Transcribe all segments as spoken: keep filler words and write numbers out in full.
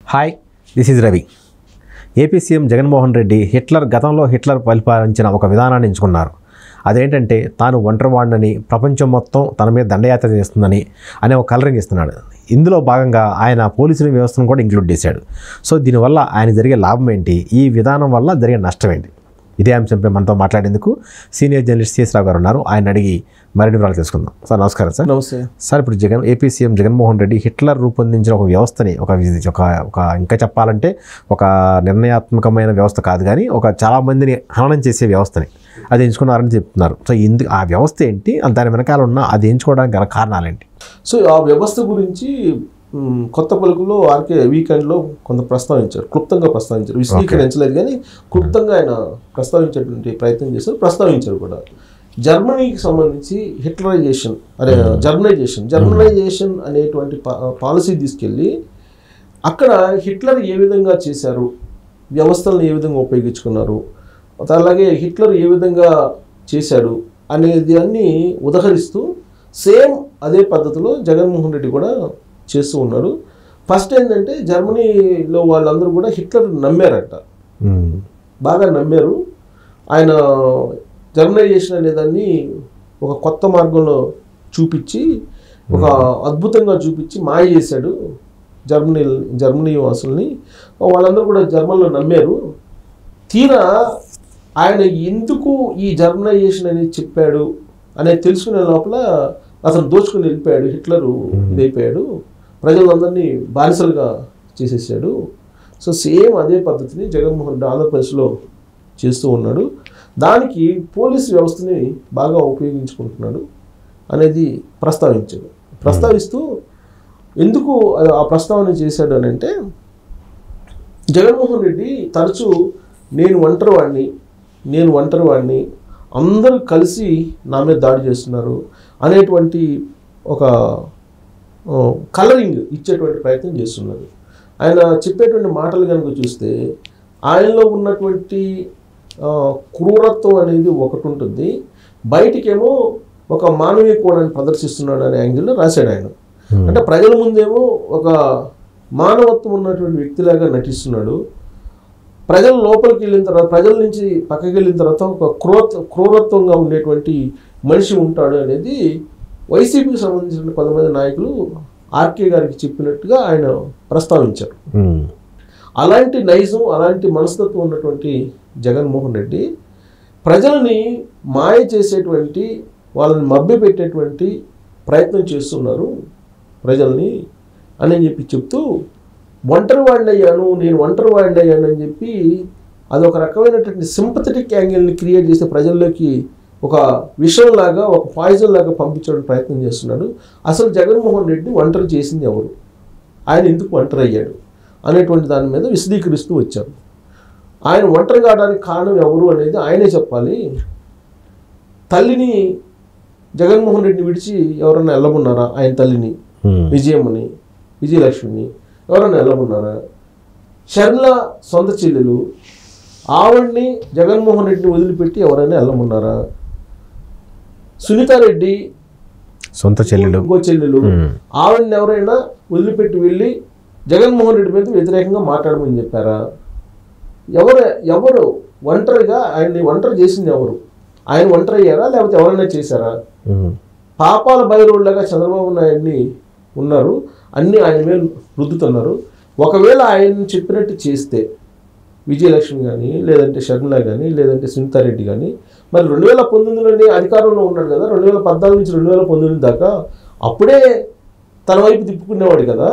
Hi, this is Ravi. AP CM Jaganmohan Reddy Hitler గతంలో Hitler పరిపాలించిన ఒక విధానాన్ని ఎంచుకున్నారు. అదేంటంటే తాను ఒంటరివాడినని, ప్రపంచం మొత్తం తన మీద దండయాత్ర చేస్తుందని అనే ఒక కలరింగ్ ఇస్తున్నాడు. ఇందులో భాగంగా ఆయన పోలీసుల వ్యవస్థను కూడా ఇంక్లూడ్ చేశాడు. సో దీనివల్ల ఆయన జరిగే లాభం ఏంటి, ఈ విధానం వల్ల జరిగే నష్టం ఏంటి, ఇదే అంశంపై మనతో మాట్లాడేందుకు సీనియర్ జర్నలిస్ట్ సిఎస్ రావు గారు ఉన్నారు. ఆయన అడిగి మరిన్ని వివరాలు తెలుసుకుందాం. సార్ నమస్కారం. సార్ నమస్తే సార్. ఇప్పుడు Jagan AP CM Jaganmohan Reddy Hitler రూపొందించిన ఒక వ్యవస్థని ఒక ఒక ఒక ఇంకా చెప్పాలంటే ఒక నిర్ణయాత్మకమైన వ్యవస్థ కాదు కానీ ఒక చాలామందిని హననం చేసే వ్యవస్థని అది ఎంచుకున్నారని చెప్తున్నారు. సో ఇందుకు ఆ వ్యవస్థ ఏంటి, దాని వెనకాల ఉన్న అది ఎంచుకోవడానికి గల కారణాలు ఏంటి? సో ఆ వ్యవస్థ గురించి కొత్త పలుకులో ఆర్కే వీకెండ్లో కొంత ప్రస్తావించారు, క్లుప్తంగా ప్రస్తావించారు. విశ్లేషించలేదు కానీ క్లుప్తంగా ఆయన ప్రస్తావించేటువంటి ప్రయత్నం చేశారు, ప్రస్తావించారు కూడా. జర్మనీకి సంబంధించి హిట్లరైజేషన్ అదే జర్మనైజేషన్ జర్మనైజేషన్ అనేటువంటి పాలసీ తీసుకెళ్ళి అక్కడ హిట్లర్ ఏ విధంగా చేశారు, వ్యవస్థలను ఏ విధంగా ఉపయోగించుకున్నారు, అలాగే హిట్లర్ ఏ విధంగా చేశాడు అనేది అన్ని ఉదహరిస్తూ సేమ్ అదే పద్ధతిలో జగన్మోహన్ రెడ్డి కూడా చేస్తూ ఉన్నాడు. ఫస్ట్ ఏంటంటే జర్మనీలో వాళ్ళందరూ కూడా హిట్లర్ నమ్మారట, బాగా నమ్మారు. ఆయన జర్మనైజేషన్ అనేదాన్ని ఒక కొత్త మార్గంలో చూపించి ఒక అద్భుతంగా చూపించి మాయ చేశాడు జర్మనీ జర్మనీ వాసుల్ని. వాళ్ళందరూ కూడా జర్మన్లో నమ్మారు. తీరా ఆయన ఎందుకు ఈ జర్మనైజేషన్ అనేది చెప్పాడు అనేది తెలుసుకునే లోపల అతను దోచుకుని వెళ్ళిపోయాడు. హిట్లరు ఇదైపోయాడు, ప్రజలందరినీ బానిసలుగా చేసేసాడు. సో సేమ్ అదే పద్ధతిని జగన్మోహన్ రెడ్డి ఆంధ్రప్రదేశ్లో చేస్తూ ఉన్నాడు. దానికి పోలీసు వ్యవస్థని బాగా ఉపయోగించుకుంటున్నాడు అనేది ప్రస్తావించాడు. ప్రస్తావిస్తూ ఎందుకు ఆ ప్రస్తావన చేశాడు అని అంటే, జగన్మోహన్ రెడ్డి తరచూ నేను ఒంటరివాడిని నేను ఒంటరివాడిని అందరూ కలిసి నా మీద దాడి చేస్తున్నారు అనేటువంటి ఒక కలరింగ్ ఇచ్చేటువంటి ప్రయత్నం చేస్తున్నారు. ఆయన చెప్పేటువంటి మాటలు కనుక చూస్తే ఆయనలో ఉన్నటువంటి క్రూరత్వం అనేది ఒకటి ఉంటుంది, బయటికేమో ఒక మానవీయ కోణాన్ని ప్రదర్శిస్తున్నాడు అనే యాంగిల్లో రాశాడు ఆయన. అంటే ప్రజల ముందేమో ఒక మానవత్వం ఉన్నటువంటి వ్యక్తిలాగా నటిస్తున్నాడు, ప్రజల లోపలికి వెళ్ళిన తర్వాత ప్రజల నుంచి పక్కకి వెళ్ళిన తర్వాత ఒక క్రూర క్రూరత్వంగా ఉండేటువంటి మనిషి ఉంటాడు అనేది వైసీపీకి సంబంధించిన కొంతమంది నాయకులు ఆర్కే గారికి చెప్పినట్టుగా ఆయన ప్రస్తావించారు. అలాంటి నైజం, అలాంటి మనస్తత్వం ఉన్నటువంటి జగన్మోహన్ రెడ్డి ప్రజలని మాయ చేసేటువంటి, వాళ్ళని మభ్యపెట్టేటువంటి ప్రయత్నం చేస్తున్నారు ప్రజల్ని అని చెప్పి చెప్తూ, ఒంటరి వాడిని అయ్యాను నేను ఒంటరి వాడిని అయ్యాను అని చెప్పి అదొక రకమైనటువంటి సింపథెటిక్ యాంగిల్ని క్రియేట్ చేసే ప్రజల్లోకి ఒక విషంలాగా, ఒక పాయిజన్ లాగా పంపించడం ప్రయత్నం చేస్తున్నాడు. అసలు జగన్మోహన్ రెడ్డి ఒంటరి చేసింది ఎవరు, ఆయన ఎందుకు ఒంటరి అయ్యాడు అనేటువంటి దాని మీద విశదీకరిస్తూ వచ్చారు. ఆయన ఒంటరి కావడానికి కారణం ఎవరు అనేది ఆయనే చెప్పాలి. తల్లిని జగన్మోహన్ రెడ్డిని విడిచి ఎవరన్నా వెళ్ళమన్నారా? ఆయన తల్లిని, విజయమ్మని, విజయలక్ష్మిని ఎవరన్నా వెళ్ళమన్నారా? షర్మిల సొంత చెల్లెలు, ఆవిడ్ని జగన్మోహన్ రెడ్డిని వదిలిపెట్టి ఎవరైనా వెళ్ళమన్నారా? సునీతారెడ్డి సొంత చెల్లెలు, ఇంకో చెల్లెలు, ఆవిడని ఎవరైనా వదిలిపెట్టి వెళ్ళి జగన్మోహన్ రెడ్డి మీద వ్యతిరేకంగా మాట్లాడమని చెప్పారా? ఎవరు ఎవరు ఒంటరిగా ఆయన్ని ఒంటరి చేసింది ఎవరు? ఆయన ఒంటరి అయ్యారా లేకపోతే ఎవరైనా చేశారా? పాపాల బయలులాగా చంద్రబాబు నాయుడిని ఉన్నారు, అన్నీ ఆయన మీద రుద్దుతున్నారు. ఒకవేళ ఆయన చెప్పినట్టు చేస్తే విజయలక్ష్మి కానీ, లేదంటే షర్మిల కానీ, లేదంటే సునీతారెడ్డి కానీ, మరి రెండు వేల పంతొమ్మిదిలోనే అధికారంలో ఉన్నాడు కదా, రెండు వేల పద్నాలుగు నుంచి రెండు వేల పంతొమ్మిది దాకా అప్పుడే తన వైపు తిప్పుకునేవాడు కదా.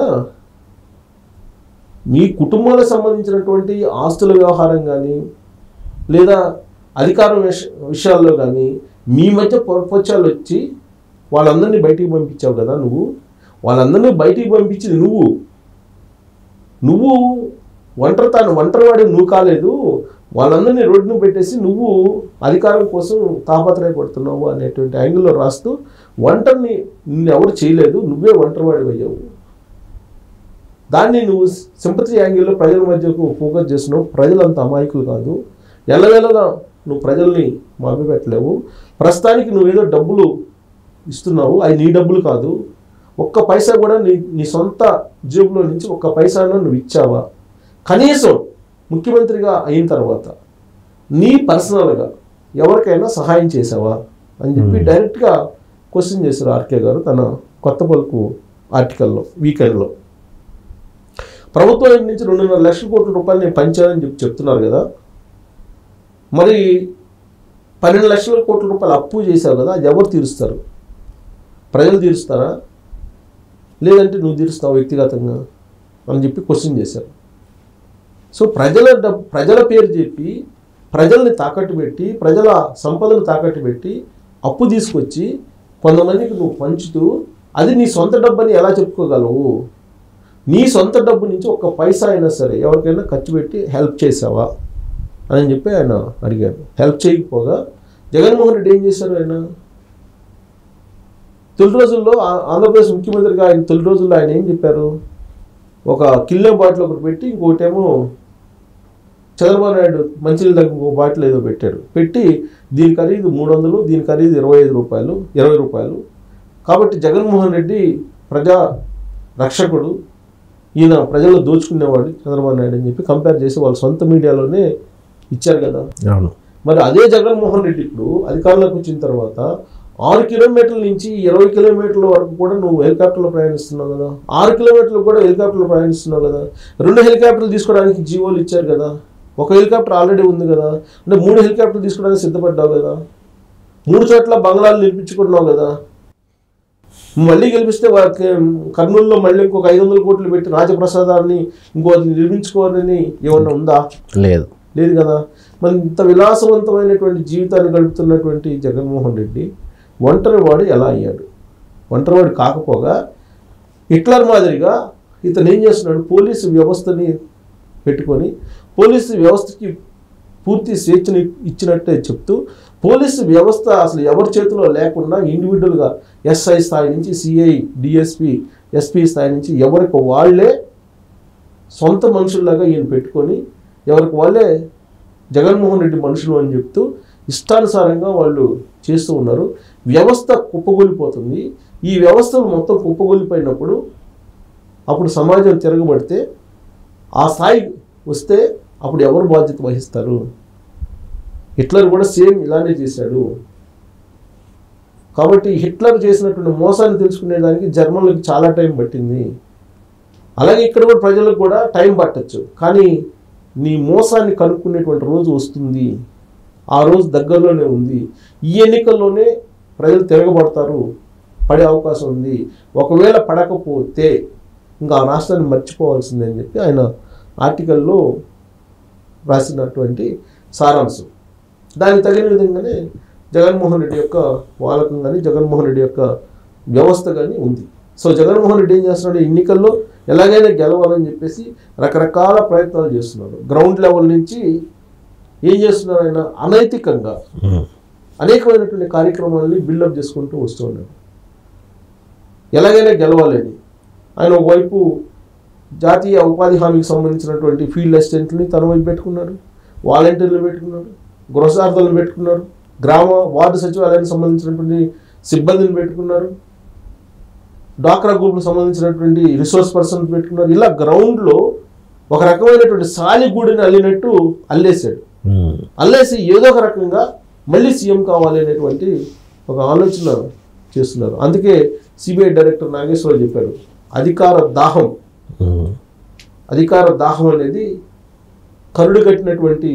మీ కుటుంబాలకు సంబంధించినటువంటి ఆస్తుల వ్యవహారం కానీ, లేదా అధికారం విష విషయాల్లో కానీ మీ మధ్య పొరపచ్చాలు వచ్చి వాళ్ళందరినీ బయటికి పంపించావు కదా. నువ్వు వాళ్ళందరినీ బయటికి పంపించి నువ్వు నువ్వు ఒంటరి తాను ఒంటరివాడి నువ్వు కాలేదు, వాళ్ళందరినీ రోడ్డును పెట్టేసి నువ్వు అధికారం కోసం తాపత్రయపడుతున్నావు అనేటువంటి యాంగిల్లో రాస్తూ ఒంటరిని నిన్ను ఎవరు చేయలేదు, నువ్వే ఒంటరివాడి అయ్యావు. దాన్ని నువ్వు సింపతి యాంగిల్లో ప్రజల మధ్యకు ఫోకస్ చేస్తున్నావు. ప్రజలంత అమాయకులు కాదు, ఎల్లవేళగా నువ్వు ప్రజల్ని మభ్యపెట్టలేవు. ప్రస్తుతానికి నువ్వేదో డబ్బులు ఇస్తున్నావు, అవి నీ డబ్బులు కాదు, ఒక్క పైసా కూడా నీ నీ సొంత జేబులో నుంచి ఒక్క పైసాను నువ్వు ఇచ్చావా? కనీసం ముఖ్యమంత్రిగా అయిన తర్వాత నీ పర్సనల్గా ఎవరికైనా సహాయం చేసావా అని చెప్పి డైరెక్ట్గా క్వశ్చన్ చేశారు ఆర్కే గారు తన కొత్త పలుకు ఆర్టికల్లో వీకెండ్లో. ప్రభుత్వం నుంచి రెండున్నర లక్షల కోట్ల రూపాయలు నేను పంచానని చెప్పి చెప్తున్నారు కదా, మరి పన్నెండు లక్షల కోట్ల రూపాయలు అప్పు చేశావు కదా, అది ఎవరు తీరుస్తారు? ప్రజలు తీరుస్తారా, లేదంటే నువ్వు తీరుస్తావు వ్యక్తిగతంగా అని చెప్పి క్వశ్చన్ చేశారు. సో ప్రజల డబ్బు ప్రజల పేరు చెప్పి ప్రజల్ని తాకట్టు పెట్టి ప్రజల సంపదను తాకట్టు పెట్టి అప్పు తీసుకొచ్చి కొంతమందికి నువ్వు పంచుతూ అది నీ సొంత డబ్బని ఎలా చెప్పుకోగలవు? నీ సొంత డబ్బు నుంచి ఒక్క పైసా అయినా సరే ఎవరికైనా ఖర్చు పెట్టి హెల్ప్ చేసావా అని చెప్పి ఆయన అడిగారు. హెల్ప్ చేయకపోగా జగన్మోహన్ రెడ్డి ఏం చేశారు? ఆయన తొలి రోజుల్లో ఆంధ్రప్రదేశ్ ముఖ్యమంత్రిగా ఆయన తొలి రోజుల్లో ఆయన ఏం చెప్పారు? ఒక కిల్లో బాటిల్ ఒకటి పెట్టి ఇంకోటేమో చంద్రబాబు నాయుడు మంచినీళ్ళ దగ్గర ఇంకో బాటిల్ ఏదో పెట్టాడు. పెట్టి దీని ఖరీదు మూడు వందలు దీని ఖరీదు ఇరవై ఐదు రూపాయలు ఇరవై రూపాయలు కాబట్టి జగన్మోహన్ రెడ్డి ప్రజా రక్షకుడు, ఈయన ప్రజలు దోచుకునేవాడు చంద్రబాబు నాయుడు అని చెప్పి కంపేర్ చేసి వాళ్ళ సొంత మీడియాలోనే ఇచ్చారు కదా. మరి అదే జగన్మోహన్ రెడ్డి ఇప్పుడు అధికారంలోకి వచ్చిన తర్వాత ఆరు కిలోమీటర్ల నుంచి ఇరవై కిలోమీటర్ల వరకు కూడా నువ్వు హెలికాప్టర్లో ప్రయాణిస్తున్నావు కదా, ఆరు కిలోమీటర్లు కూడా హెలికాప్టర్లో ప్రయాణిస్తున్నావు కదా, రెండు హెలికాప్టర్లు తీసుకోవడానికి జీవోలు ఇచ్చారు కదా, ఒక హెలికాప్టర్ ఆల్రెడీ ఉంది కదా, అంటే మూడు హెలికాప్టర్లు తీసుకోవడానికి సిద్ధపడ్డావు కదా, మూడు చోట్ల బంగ్లాలు నిర్మించుకున్నావు కదా, మళ్ళీ గెలిపిస్తే కర్నూలులో మళ్ళీ ఇంకొక ఐదు వందల కోట్లు పెట్టి రాజప్రసాదాన్ని ఇంకో నిర్మించుకోవాలని ఏమన్నా ఉందా? లేదు లేదు కదా. మరి ఇంత విలాసవంతమైనటువంటి జీవితాన్ని గడుపుతున్నటువంటి జగన్మోహన్ రెడ్డి ఒంటరివాడు ఎలా అయ్యాడు? ఒంటరివాడు కాకపోగా హిట్లర్ మాదిరిగా ఇతను ఏం చేస్తున్నాడు? పోలీసు వ్యవస్థని పెట్టుకొని పోలీసు వ్యవస్థకి పూర్తి స్వేచ్ఛను ఇచ్చినట్టే చెప్తూ పోలీసు వ్యవస్థ అసలు ఎవరి చేతిలో లేకుండా ఇండివిజువల్గా ఎస్ఐ స్థాయి నుంచి సిఐ డిఎస్పి ఎస్పీ స్థాయి నుంచి ఎవరికి వాళ్ళే సొంత మనుషుల్లాగా ఈయన పెట్టుకొని ఎవరికి వాళ్ళే జగన్మోహన్ రెడ్డి మనుషులు అని చెప్తూ ఇష్టానుసారంగా వాళ్ళు చేస్తూ ఉన్నారు. వ్యవస్థ కుప్పగొలిపోతుంది. ఈ వ్యవస్థలు మొత్తం కుప్పగొలిపోయినప్పుడు అప్పుడు సమాజం తిరగబడితే ఆ స్థాయి వస్తే అప్పుడు ఎవరు బాధ్యత వహిస్తారు? హిట్లర్ కూడా సేమ్ ఇలానే చేశాడు. కాబట్టి హిట్లర్ చేసినటువంటి మోసాన్ని తెలుసుకునేదానికి జర్మన్లకు చాలా టైం పట్టింది. అలాగే ఇక్కడ కూడా ప్రజలకు కూడా టైం పట్టచ్చు, కానీ నీ మోసాన్ని కనుక్కునేటువంటి రోజు వస్తుంది. ఆ రోజు దగ్గరలోనే ఉంది. ఈ ఎన్నికల్లోనే ప్రజలు తిరగబడతారు, పడే అవకాశం ఉంది. ఒకవేళ పడకపోతే ఇంకా ఆ రాష్ట్రాన్ని మర్చిపోవాల్సిందే అని చెప్పి ఆయన ఆర్టికల్లో రాసినటువంటి సారాంశం. దానికి తగిన విధంగానే జగన్మోహన్ రెడ్డి యొక్క వాలకం కానీ జగన్మోహన్ రెడ్డి యొక్క వ్యవస్థ కానీ ఉంది. సో జగన్మోహన్ రెడ్డి ఏం చేస్తున్నాడు? ఎన్నికల్లో ఎలాగైనా గెలవాలని చెప్పేసి రకరకాల ప్రయత్నాలు చేస్తున్నారు. గ్రౌండ్ లెవెల్ నుంచి ఏం చేస్తున్నారు? ఆయన అనైతికంగా అనేకమైనటువంటి కార్యక్రమాలని బిల్డప్ చేసుకుంటూ వస్తూ ఉన్నాడు. ఎలాగైనా గెలవాలని ఆయన ఒకవైపు జాతీయ ఉపాధి హామీకి సంబంధించినటువంటి ఫీల్డ్ అసిస్టెంట్ని తన వైపు పెట్టుకున్నాడు, వాలంటీర్లు పెట్టుకున్నాడు, గృహసార్థులను పెట్టుకున్నారు, గ్రామ వార్డు సచివాలయానికి సంబంధించినటువంటి సిబ్బందిని పెట్టుకున్నారు, డ్వాక్రా గ్రూప్లకు సంబంధించినటువంటి రిసోర్స్ పర్సన్స్ పెట్టుకున్నారు. ఇలా గ్రౌండ్లో ఒక రకమైనటువంటి సాలిగూడిని అల్లినట్టు అల్లేసాడు. అల్లేసి ఏదో ఒక రకంగా మళ్ళీ సీఎం కావాలి అనేటువంటి ఒక ఆలోచన చేస్తున్నారు. అందుకే సిబిఐ డైరెక్టర్ నాగేశ్వరరావు చెప్పారు, అధికార దాహం అధికార దాహం అనేది కరుడు కట్టినటువంటి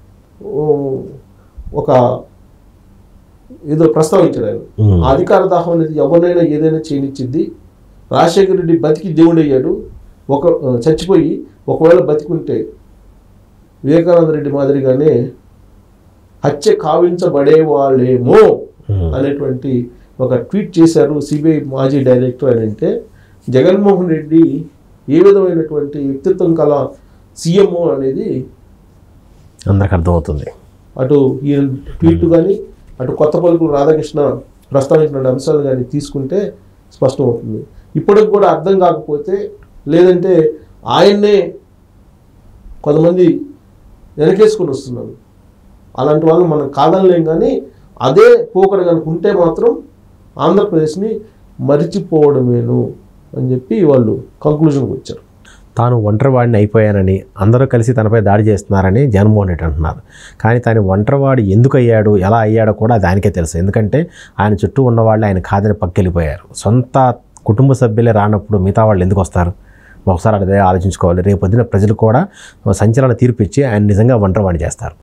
ఒక ఏదో ప్రస్తావించారు. ఆ అధికార దాహం అనేది ఎవరినైనా ఏదైనా చేయనిచ్చింది. రాజశేఖర రెడ్డి బతికి దేవుడయ్యాడు, ఒక చచ్చిపోయి ఒకవేళ బతికుంటే వివేకానంద రెడ్డి మాదిరిగానే హత్య కావించబడేవాళ్ళేమో అనేటువంటి ఒక ట్వీట్ చేశారు సిబిఐ మాజీ డైరెక్టర్. అని అంటే జగన్మోహన్ రెడ్డి ఏ విధమైనటువంటి వ్యక్తిత్వం కల సీఎంఓ అనేది అందరికి అర్థమవుతుంది. అటు ఈ ట్వీట్ కానీ అటు కొత్త పలుకులు రాధాకృష్ణ ప్రస్తావించిన అంశాలు కానీ తీసుకుంటే స్పష్టమవుతుంది. ఇప్పటికి కూడా అర్థం కాకపోతే లేదంటే ఆయన్నే కొంతమంది వెనకేసుకొని వస్తున్నారు. అలాంటి వాళ్ళని మనం కాదనలేం, కానీ అదే పోకడ కనుక ఉంటే మాత్రం ఆంధ్రప్రదేశ్ని మరిచిపోవడమేను అని చెప్పి వాళ్ళు కంక్లూజన్కి వచ్చారు. తాను ఒంటరివాడిని అయిపోయానని, అందరూ కలిసి తనపై దాడి చేస్తున్నారని జగన్మోహన్ రెడ్డి అంటున్నారు. కానీ తాను ఒంటరివాడు ఎందుకు అయ్యాడు, ఎలా అయ్యాడో కూడా దానికే తెలుసు. ఎందుకంటే ఆయన చుట్టూ ఉన్నవాళ్ళు ఆయన కాదని పక్కెళ్ళిపోయారు. సొంత కుటుంబ సభ్యులే రానప్పుడు మిగతా వాళ్ళు ఎందుకు వస్తారు? ఒకసారి అదే ఆలోచించుకోవాలి. రేపు పొద్దున ప్రజలు కూడా సంచలన తీర్పు ఇచ్చి ఆయన నిజంగా ఒంటరివాడిని చేస్తారు.